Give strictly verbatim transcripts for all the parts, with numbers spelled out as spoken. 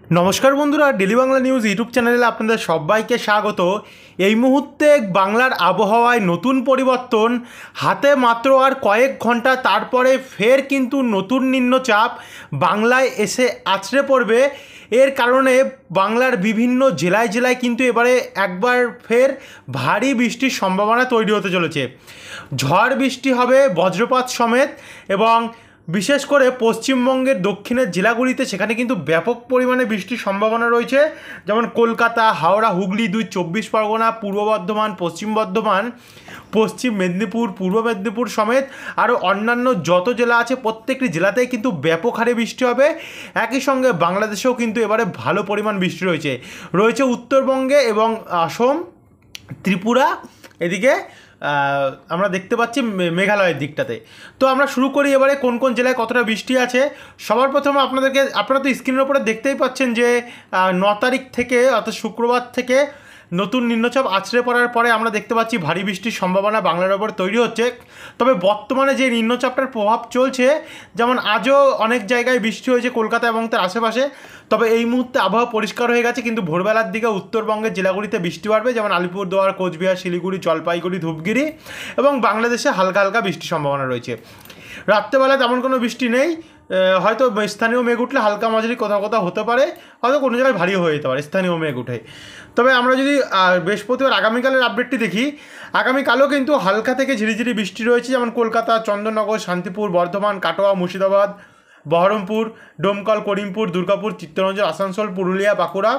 নমস্কার বন্ধুরা, daily Bangla news YouTube চ্যানেলে আপনাদের সবাইকে স্বাগত। এই মুহূর্তে বাংলার আবহাওয়ায় নতুন পরিবর্তন, হাতে মাত্র আর কয়েক ঘন্টা তারপরে ফের কিন্তু নতুন নিম্নচাপ বাংলায় এসে আছড়ে পড়বে। এর কারণে বাংলার বিভিন্ন জেলায় জেলায় কিন্তু এবারে একবার ফের ভারী বৃষ্টির সম্ভাবনা তৈরি হতে চলেছে। ঝড় বৃষ্টি হবে বজ্রপাত সমেত, এবং বিশেষ করে পশ্চিমবঙ্গের দক্ষিণের জেলাগুলিতে সেখানে কিন্তু ব্যাপক পরিমাণে বৃষ্টির সম্ভাবনা রয়েছে। যেমন কলকাতা, হাওড়া, হুগলি, দুই চব্বিশ পরগনা, পূর্ব বর্ধমান, পশ্চিম বর্ধমান, পশ্চিম মেদিনীপুর, পূর্ব মেদিনীপুর সমেত আরও অন্যান্য যত জেলা আছে প্রত্যেকটি জেলাতেই কিন্তু ব্যাপক হারে বৃষ্টি হবে। একই সঙ্গে বাংলাদেশেও কিন্তু এবারে ভালো পরিমাণ বৃষ্টি রয়েছে রয়েছে উত্তরবঙ্গে এবং আসাম, ত্রিপুরা, এদিকে আমরা দেখতে পাচ্ছি মেঘালয়ের দিকটাতে। তো আমরা শুরু করি এবারে কোন কোন জেলায় কতটা বৃষ্টি আছে। সবার প্রথমে আপনাদেরকে, আপনারা তো স্ক্রিনের উপরে দেখতেই পাচ্ছেন যে ন তারিখ থেকে অর্থাৎ শুক্রবার থেকে নতুন নিম্নচাপ আছড়ে পড়ার পরে আমরা দেখতে পাচ্ছি ভারী বৃষ্টির সম্ভাবনা বাংলার ওপর তৈরি হচ্ছে। তবে বর্তমানে যে নিম্নচাপটার প্রভাব চলছে, যেমন আজও অনেক জায়গায় বৃষ্টি হয়েছে কলকাতা এবং তার আশেপাশে, তবে এই মুহূর্তে আবহাওয়া পরিষ্কার হয়ে গেছে। কিন্তু ভোরবেলার দিকে উত্তরবঙ্গের জেলাগুলিতে বৃষ্টি বাড়বে, যেমন আলিপুরদুয়ার, কোচবিহার, শিলিগুড়ি, জলপাইগুড়ি, ধূপগিরি, এবং বাংলাদেশে হালকা হালকা বৃষ্টির সম্ভাবনা রয়েছে। রাত্রেবেলা তেমন কোনো বৃষ্টি নেই, হয়তো স্থানীয় মেঘ উঠলে হালকা মাঝারি কোথাও কোথাও হতে পারে, হয়তো কোনো জায়গায় ভারীও হয়ে যেতে পারে স্থানীয় মেঘ উঠে। তবে আমরা যদি বৃহস্পতিবার আগামীকালের আপডেটটি দেখি, আগামীকালও কিন্তু হালকা থেকে ঝিরিঝিরি বৃষ্টি রয়েছে, যেমন কলকাতা, চন্দননগর, শান্তিপুর, বর্ধমান, কাটোয়া, মুর্শিদাবাদ, বহরমপুর, ডোমকল, করিমপুর, দুর্গাপুর, চিত্তরঞ্জন, আসানসোল, পুরুলিয়া, বাঁকুড়া,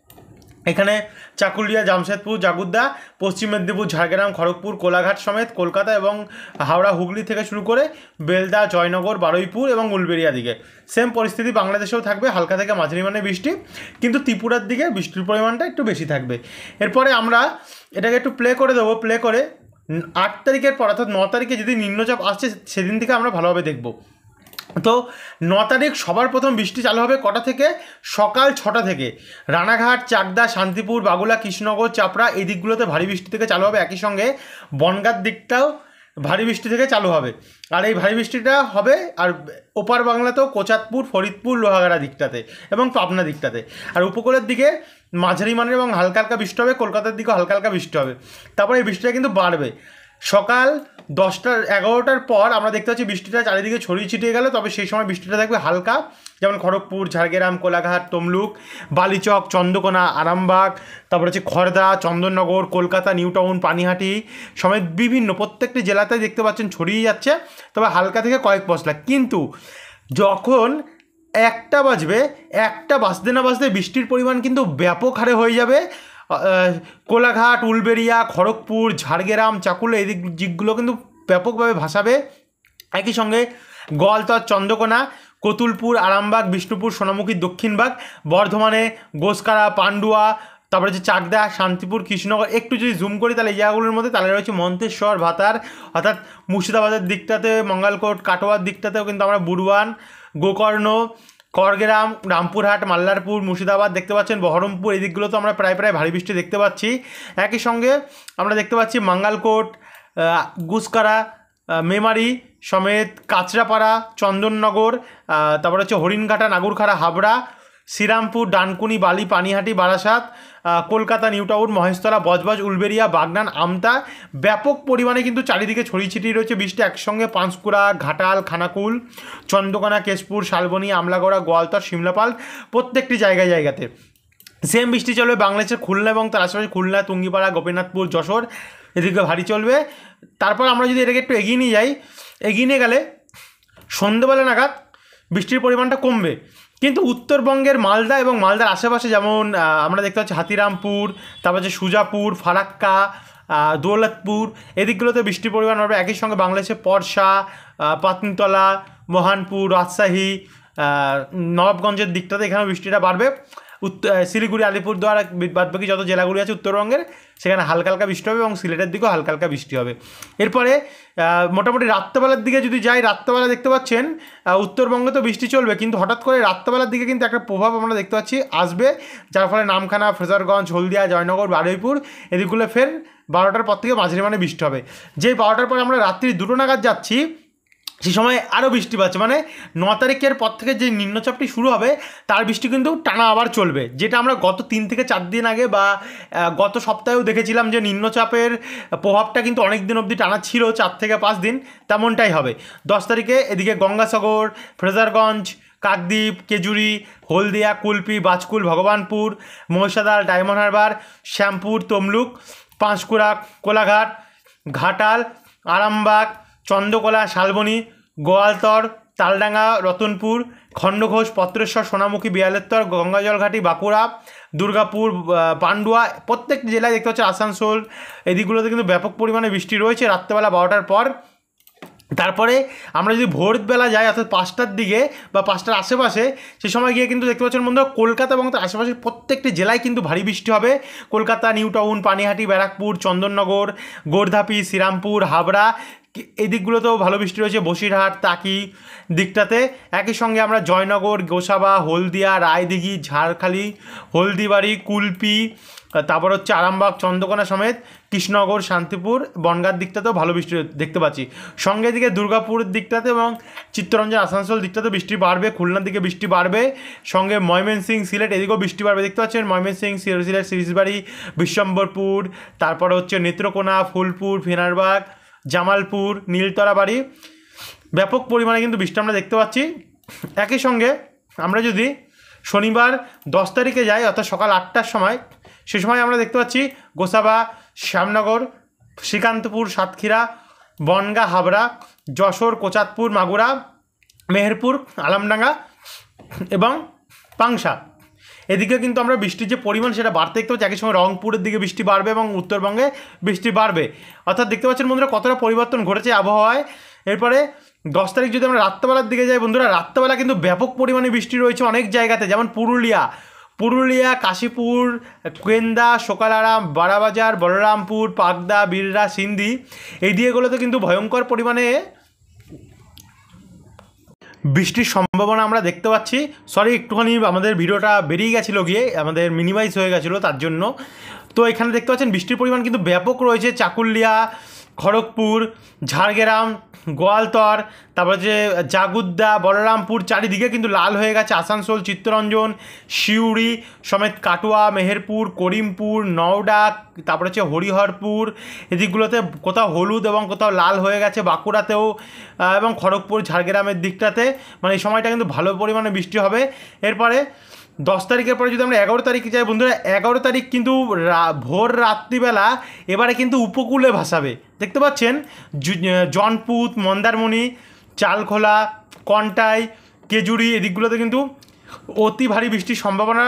এখানে চাকুলিয়া, জামশেদপুর, জাগুদ্দা, পশ্চিম মেদিনীপুর, ঝাড়গ্রাম, খড়গপুর, কোলাঘাট সমেত কলকাতা এবং হাওড়া, হুগলি থেকে শুরু করে বেলদা, জয়নগর, বারুইপুর এবং উলবেড়িয়া দিকে সেম পরিস্থিতি বাংলাদেশেও থাকবে, হালকা থেকে মাঝারি মানের বৃষ্টি, কিন্তু ত্রিপুরার দিকে বৃষ্টির পরিমাণটা একটু বেশি থাকবে। এরপরে আমরা এটাকে একটু প্লে করে দেবো, প্লে করে আট তারিখের পর অর্থাৎ ন তারিখে যদি নিম্নচাপ আসছে সেদিন থেকে আমরা ভালোভাবে দেখব। তো ন তারিখ সবার প্রথম বৃষ্টি চালু হবে কটা থেকে? সকাল ছটা থেকে। রানাঘাট, চাকদা, শান্তিপুর, বাগুলা, কৃষ্ণনগর, চাপড়া এই দিকগুলোতে ভারী বৃষ্টি থেকে চালু হবে। একই সঙ্গে বনগাঁর দিকটাও ভারী বৃষ্টি থেকে চালু হবে। আর এই ভারী বৃষ্টিটা হবে আর ওপার বাংলাতেও কোচাতপুর, ফরিদপুর, লোহাগাড়া দিকটাতে এবং পাবনা দিকটাতে। আর উপকূলের দিকে মাঝারি মানের এবং হালকা হালকা বৃষ্টি হবে, কলকাতার দিকেও হালকা হালকা বৃষ্টি হবে। তারপরে এই বৃষ্টিটা কিন্তু বাড়বে। সকাল দশটা এগারোটার পর আমরা দেখতে পাচ্ছি বৃষ্টিটা চারিদিকে ছড়িয়ে ছিটিয়ে গেল, তবে সেই সময় বৃষ্টিটা থাকবে হালকা, যেমন খড়গপুর, ঝাড়গ্রাম, কোলাঘাট, তমলুক, বালিচক, চন্দ্রকোনা, আরামবাগ, তারপর হচ্ছে খড়দা, চন্দননগর, কলকাতা, নিউ টাউন, পানিহাটি সমেত বিভিন্ন প্রত্যেকটি জেলাতে দেখতে পাচ্ছেন ছড়িয়ে যাচ্ছে, তবে হালকা থেকে কয়েক পশলা। কিন্তু যখন একটা বাজবে, একটা বাজতে না বাজতে বৃষ্টির পরিমাণ কিন্তু ব্যাপক হারে হয়ে যাবে। কোলাঘাট, উলবেড়িয়া, খড়গপুর, ঝাড়গ্রাম, চাকুলে এই দিকগুলো কিন্তু ব্যাপকভাবে ভাসাবে। একই সঙ্গে গোয়ালতর, চন্দ্রকোনা, কতুলপুর, আরামবাগ, বিষ্ণুপুর, সোনামুখী দক্ষিণবাগ, বর্ধমানে গোসকারা, পান্ডুয়া, তারপরে যে চাকদা, শান্তিপুর, কৃষ্ণনগর, একটু যদি জুম করি তাহলে এই জায়গাগুলোর মধ্যে তাহলে রয়েছে মন্তেশ্বর, ভাতার, অর্থাৎ মুর্শিদাবাদের দিকটাতে, মঙ্গলকোট, কাটোয়ার দিকটাতেও কিন্তু আমরা বুড়ুয়ান, গোকর্ণ, করগ্রাম, রামপুরহাট, মাল্লারপুর, মুর্শিদাবাদ দেখতে পাচ্ছেন, বহরমপুর এই দিকগুলো তো আমরা প্রায় প্রায় ভারী বৃষ্টি দেখতে পাচ্ছি। একই সঙ্গে আমরা দেখতে পাচ্ছি মঙ্গলকোট, গুসকারা, মেমারি সমেত কাঁচরাপাড়া, চন্দননগর, তারপরে হচ্ছে হরিণঘাটা, নাগুরখাড়া, হাবড়া, শ্রীরামপুর, ডানকুনি, বালি, পানিহাটি, বারাসাত, কলকাতা, নিউ টাউন, মহেশতলা, বজবজ, উলবেড়িয়া, বাগনান, আমতা ব্যাপক পরিমাণে কিন্তু চারিদিকে ছড়িয়ে ছিটিয়ে রয়েছে বৃষ্টি। একসঙ্গে পাঁশকুড়া, ঘাটাল, খানাকুল, চন্দ্রকোনা, কেশপুর, শালবনী, আমলাগড়া, গোয়ালতর, শিমলাপাল প্রত্যেকটি জায়গায় জায়গাতে সেম বৃষ্টি চলবে। বাংলাদেশের খুলনা এবং তার আশেপাশে খুলনা, টুঙ্গিপাড়া, গোপীনাথপুর, যশোর এদিকে ভারী চলবে। তারপর আমরা যদি এটাকে একটু এগিয়ে নিয়ে যাই, এগিয়ে নিয়ে গেলে সন্ধ্যেবেলা নাগাদ বৃষ্টির পরিমাণটা কমবে, কিন্তু উত্তরবঙ্গের মালদা এবং মালদার আশেপাশে যেমন আমরা দেখতে পাচ্ছি হাতিরামপুর, তারপর হচ্ছে সুজাপুর, ফারাক্কা, দৌলতপুর এদিকগুলোতে বৃষ্টির পরিমাণ বাড়বে। একই সঙ্গে বাংলাদেশের পরশা, পাতনিতলা, মহানপুর, রাজশাহী, নবাবগঞ্জের দিকটাতে এখানে বৃষ্টিটা বাড়বে। উত্তর শিলিগুড়ি, আলিপুরদুয়ার বাদবাকি যত জেলাগুলি আছে উত্তরবঙ্গের সেখানে হালকা হালকা বৃষ্টি হবে এবং সিলেটের দিকেও হালকা হালকা বৃষ্টি হবে। এরপরে মোটামুটি রাত্রেবেলার দিকে যদি যাই, রাত্রেবেলা দেখতে পাচ্ছেন উত্তরবঙ্গে তো বৃষ্টি চলবে, কিন্তু হঠাৎ করে রাত্রেবেলার দিকে কিন্তু একটা প্রভাব আমরা দেখতে পাচ্ছি আসবে, যার ফলে নামখানা, ফ্রেজারগঞ্জ, হলদিয়া, জয়নগর, বারুইপুর এদিকগুলো ফের বারোটার পর থেকে মাঝারি মানে বৃষ্টি হবে। যেই বারোটার পর আমরা রাত্রি দুটো নাগাদ যাচ্ছি সেই সময় আরও বৃষ্টি পাচ্ছে, মানে ন তারিখের পর থেকে যে নিম্নচাপটি শুরু হবে তার বৃষ্টি কিন্তু টানা আবার চলবে, যেটা আমরা গত তিন থেকে চার দিন আগে বা গত সপ্তাহেও দেখেছিলাম যে নিম্নচাপের প্রভাবটা কিন্তু অনেক দিন অবধি টানা ছিল, চার থেকে পাঁচ দিন, তেমনটাই হবে। দশ তারিখে এদিকে গঙ্গাসাগর, ফ্রেজারগঞ্জ, কাকদ্বীপ, কেজুরি, হলদিয়া, কুলপি, বাজকুল, ভগবানপুর, মহিষাদল, ডায়মন্ড হারবার, শ্যামপুর, তমলুক, পাঁশকুড়া, কোলাঘাট, ঘাটাল, আরামবাগ, চন্দ্রকোলা, শালবনী, গোয়ালতর, তালডাঙ্গা, রতনপুর, খণ্ডঘোষ, পত্রেশ্বর, সোনামুখী, বিয়ালেত্তর, গঙ্গাজলঘাটি, বাঁকুড়া, দুর্গাপুর, পান্ডুয়া, প্রত্যেকটি জেলায় দেখতে পাচ্ছি, আসানসোল, এদিকগুলোতে কিন্তু ব্যাপক পরিমাণে বৃষ্টি রয়েছে রাত্রেবেলা বারোটার পর। তারপরে আমরা যদি ভোরবেলা যাই অর্থাৎ পাঁচটার দিকে বা পাঁচটার আশেপাশে, সে সময় গিয়ে কিন্তু দেখতে পাচ্ছেন বন্ধুরা কলকাতা এবং তার আশেপাশের প্রত্যেকটি জেলায় কিন্তু ভারী বৃষ্টি হবে। কলকাতা, নিউ টাউন, পানিহাটি, ব্যারাকপুর, চন্দননগর, গোর্ধাপি, শ্রীরামপুর, হাবড়া, এই দিকগুলোতেও ভালো বৃষ্টি রয়েছে, বসিরহাট, টাকি দিকটাতে। একই সঙ্গে আমরা জয়নগর, গোসাবা, হলদিয়া, রায়দিঘি, ঝাড়খালি, হলদিবাড়ি, কুলপি, তারপর হচ্ছে আরামবাগ, চন্দ্রকোনা সমেত কৃষ্ণনগর, শান্তিপুর, বনগাঁর দিকটাতেও ভালো বৃষ্টি দেখতে পাচ্ছি। সঙ্গে দিকে দুর্গাপুরের দিকটাতে এবং চিত্তরঞ্জন, আসানসোল দিকটাতে বৃষ্টি বাড়বে, খুলনার দিকে বৃষ্টি বাড়বে, সঙ্গে ময়মনসিং, সিলেট এদিকেও বৃষ্টি বাড়বে দেখতে পাচ্ছেন। ময়মনসিং, সিলেট, সিরিজবাড়ি, বিশ্বম্বরপুর, তারপরে হচ্ছে নেত্রকোনা, ফুলপুর, ফেনারবাগ, জামালপুর, নীলতরাবাড়ি, ব্যাপক পরিমাণে কিন্তু বৃষ্টি আমরা দেখতে পাচ্ছি। একই সঙ্গে আমরা যদি শনিবার দশ তারিখে যাই অর্থাৎ সকাল আটটার সময়, সে সময় আমরা দেখতে পাচ্ছি গোসাবা, শ্যামনগর, শ্রীকান্তপুর, সাতক্ষীরা, বনগাঁ, হাবড়া, যশোর, কোচাতপুর, মাগুরা, মেহেরপুর, আলমডাঙ্গা এবং পাংশা, এদিকে কিন্তু আমরা বৃষ্টির যে পরিমাণ সেটা বাড়তে দেখতে পাচ্ছি। একই সঙ্গে রংপুরের দিকে বৃষ্টি বাড়বে এবং উত্তরবঙ্গে বৃষ্টি বাড়বে, অর্থাৎ দেখতে পাচ্ছেন বন্ধুরা কতটা পরিবর্তন ঘটেছে আবহাওয়ায়। এরপরে দশ তারিখ যদি আমরা রাত্রেবেলার দিকে যাই বন্ধুরা, রাত্রেবেলা কিন্তু ব্যাপক পরিমাণে বৃষ্টি রয়েছে অনেক জায়গাতে, যেমন পুরুলিয়া, পুরুলিয়া, কাশীপুর, কেন্দা, সোকালারাম, বারাবাজার, বলরামপুর, পাকদা, বিররা, সিন্ধি, এই দিকেগুলোতে কিন্তু ভয়ঙ্কর পরিমাণে বৃষ্টির সম্ভাবনা আমরা দেখতে পাচ্ছি। সরি একটুখানি আমাদের ভিডিওটা বেরিয়ে গেছিলো গিয়ে, আমাদের মিনিমাইজ হয়ে গেছিলো তার জন্য। তো এখানে দেখতে পাচ্ছেন বৃষ্টির পরিমাণ কিন্তু ব্যাপক রয়েছে, চাকুলিয়া, খড়গপুর, ঝাড়গ্রাম, গোয়ালতর, তারপর যে জাগুদ্দা, বলরামপুর চারিদিকে কিন্তু লাল হয়ে গেছে, আসানসোল, চিত্তরঞ্জন, সিউড়ি সমেত কাটোয়া, মেহেরপুর, করিমপুর, নওডা, তারপর হচ্ছে হরিহরপুর, এদিকগুলোতে কোথাও হলুদ এবং কোথাও লাল হয়ে গেছে, বাঁকুড়াতেও এবং খড়গপুর, ঝাড়গ্রামের দিকটাতে, মানে এই সময়টা কিন্তু ভালো পরিমাণে বৃষ্টি হবে। এরপরে দশ তারিখের পরে যদি আমরা এগারো তারিখে যাই বন্ধুরা, এগারো তারিখ কিন্তু ভোর রাত্রিবেলা এবারে কিন্তু উপকূলে ভাসাবে দেখতে পাচ্ছেন। জনপুত, মন্দারমণি, চালখোলা, কন্টাই, কেজুরি এদিকগুলোতে কিন্তু অতি ভারী বৃষ্টির সম্ভাবনা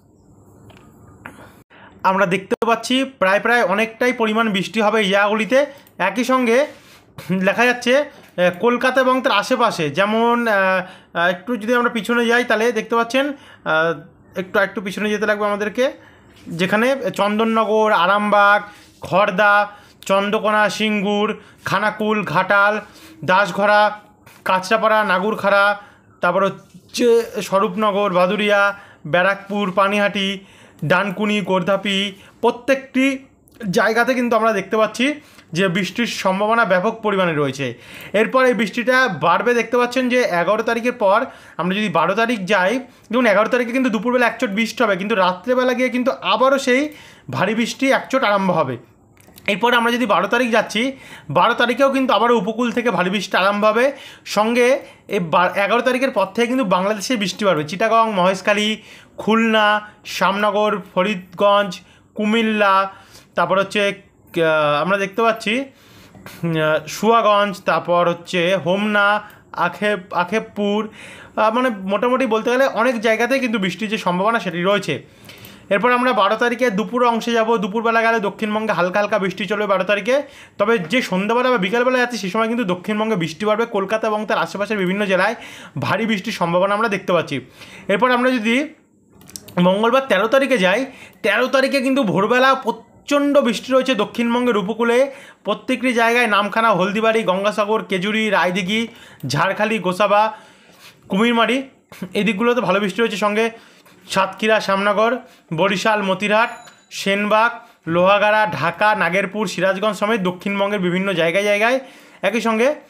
আমরা দেখতে পাচ্ছি। প্রায় প্রায় অনেকটাই পরিমাণ বৃষ্টি হবে এই জায়গাগুলিতে। একই সঙ্গে দেখা যাচ্ছে কলকাতা এবং তার আশেপাশে, যেমন একটু যদি আমরা পিছনে যাই তাহলে দেখতে পাচ্ছেন, একটু একটু পিছনে যেতে লাগবে আমাদেরকে, যেখানে চন্দননগর, আরামবাগ, খড়দা, চন্দ্রকোনা, সিঙ্গুর, খানাকুল, ঘাটাল, দাসঘরা, কাঁচরাপাড়া, নাগুরখাড়া, তারপর হচ্ছে স্বরূপনগর, ভাদুরিয়া, ব্যারাকপুর, পানিহাটি, ডানকুনি, গোর্ধাপি, প্রত্যেকটি জায়গাতে কিন্তু আমরা দেখতে পাচ্ছি যে বৃষ্টির সম্ভাবনা ব্যাপক পরিমাণে রয়েছে। এরপর এই বৃষ্টিটা বাড়বে দেখতে পাচ্ছেন যে এগারো তারিখের পর আমরা যদি বারো তারিখ যাই, দেখুন এগারো তারিখে কিন্তু দুপুরবেলা একচোট বৃষ্টি হবে, কিন্তু রাত্রেবেলা গিয়ে কিন্তু আবারও সেই ভারী বৃষ্টি একচোট আরম্ভ হবে। এরপরে আমরা যদি বারো তারিখ যাচ্ছি, বারো তারিখেও কিন্তু আবারও উপকূল থেকে ভারী বৃষ্টি আরম্ভ হবে। সঙ্গে এই এগারো তারিখের পর থেকে কিন্তু বাংলাদেশে বৃষ্টি বাড়বে, চিটাগং, মহেশখালী, খুলনা, শ্যামনগর, ফরিদগঞ্জ, কুমিল্লা, তারপর হচ্ছে আমরা দেখতে পাচ্ছি সুয়াগঞ্জ, তারপর হচ্ছে হোমনা, আখেপ আখেবপুর, মানে মোটামুটি বলতে গেলে অনেক জায়গাতেই কিন্তু বৃষ্টির যে সম্ভাবনা সেটি রয়েছে। এরপর আমরা বারো তারিখে দুপুর অংশে যাব, দুপুরবেলা গেলে দক্ষিণবঙ্গে হালকা হালকা বৃষ্টি চলবে বারো তারিখে। তবে যে সন্ধ্যাবেলা বা বিকালবেলা যাচ্ছে সে সময় কিন্তু দক্ষিণবঙ্গে বৃষ্টি বাড়বে, কলকাতা এবং তার আশেপাশের বিভিন্ন জেলায় ভারী বৃষ্টির সম্ভাবনা আমরা দেখতে পাচ্ছি। এরপর আমরা যদি মঙ্গলবার তেরো তারিখে যাই, তেরো তারিখে কিন্তু ভোরবেলা প্রচণ্ড বৃষ্টি রয়েছে দক্ষিণবঙ্গের উপকূলে, প্রত্যেকটি জায়গায় নামখানা, হলদিবাড়ি, গঙ্গাসাগর, কেজুরি, রায়দিঘি, ঝাড়খালি, গোসাবা, কুমিরমারি এই দিকগুলোতে ভালো বৃষ্টি রয়েছে। সঙ্গে সাতক্ষীরা, শ্যামনগর, বরিশাল, মতিরহাট, সেনবাগ, লোহাগাড়া, ঢাকা, নাগেরপুর, সিরাজগঞ্জ সমেত দক্ষিণবঙ্গের বিভিন্ন জায়গায় জায়গায়। একই সঙ্গে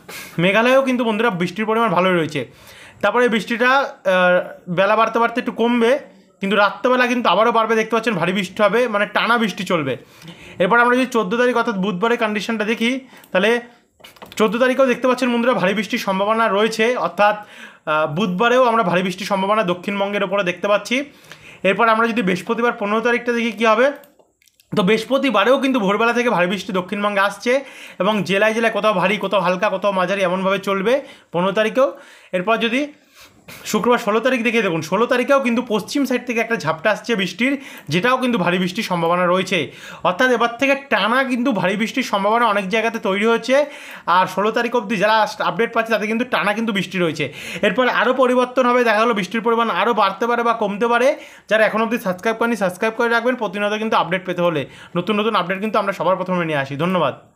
মেঘালয়েও কিন্তু বন্ধুরা বৃষ্টির পরিমাণ ভালোই রয়েছে। তারপরে বৃষ্টিটা বেলা বাড়তে বাড়তে একটু কমবে, কিন্তু রাত্রেবেলা কিন্তু আবারও বাড়বে, দেখতে পাচ্ছেন ভারী বৃষ্টি হবে, মানে টানা বৃষ্টি চলবে। এরপর আমরা যদি চোদ্দো তারিখ অর্থাৎ বুধবারের কন্ডিশনটা দেখি, তাহলে চোদ্দো তারিখেও দেখতে পাচ্ছেন বন্ধুরা ভারী বৃষ্টির সম্ভাবনা রয়েছে, অর্থাৎ বুধবারেও আমরা ভারী বৃষ্টির সম্ভাবনা দক্ষিণবঙ্গের ওপরে দেখতে পাচ্ছি। এরপর আমরা যদি বৃহস্পতিবার পনেরো তারিখটা দেখি কী হবে, তো বৃহস্পতিবারেও কিন্তু ভোরবেলা থেকে ভারী বৃষ্টি দক্ষিণবঙ্গে আসছে এবং জেলায় জেলায় কোথাও ভারী কোথাও হালকা কোথাও মাঝারি এমনভাবে চলবে পনেরো তারিখেও। এরপর যদি শুক্রবার ষোলো তারিখ দেখে দেখুন, ষোলো তারিখেও কিন্তু পশ্চিম সাইড থেকে একটা ঝাপটা আসছে বৃষ্টির, যেটাও কিন্তু ভারী বৃষ্টির সম্ভাবনা রয়েছে। অর্থাৎ এবার থেকে টানা কিন্তু ভারী বৃষ্টির সম্ভাবনা অনেক জায়গাতে তৈরি হয়েছে। আর ষোলো তারিখ অবধি যারা আপডেট পাচ্ছে তাদের কিন্তু টানা কিন্তু বৃষ্টি রয়েছে। এরপর আরও পরিবর্তন হবে, দেখা গেলো বৃষ্টির পরিমাণ আরও বাড়তে পারে বা কমতে পারে। যারা এখন অবধি সাবস্ক্রাইব করেনি সাবস্ক্রাইব করে রাখবেন, প্রতিনিয়ত কিন্তু আপডেট পেতে হলে নতুন নতুন আপডেট কিন্তু আমরা সবার প্রথমে নিয়ে আসি। ধন্যবাদ।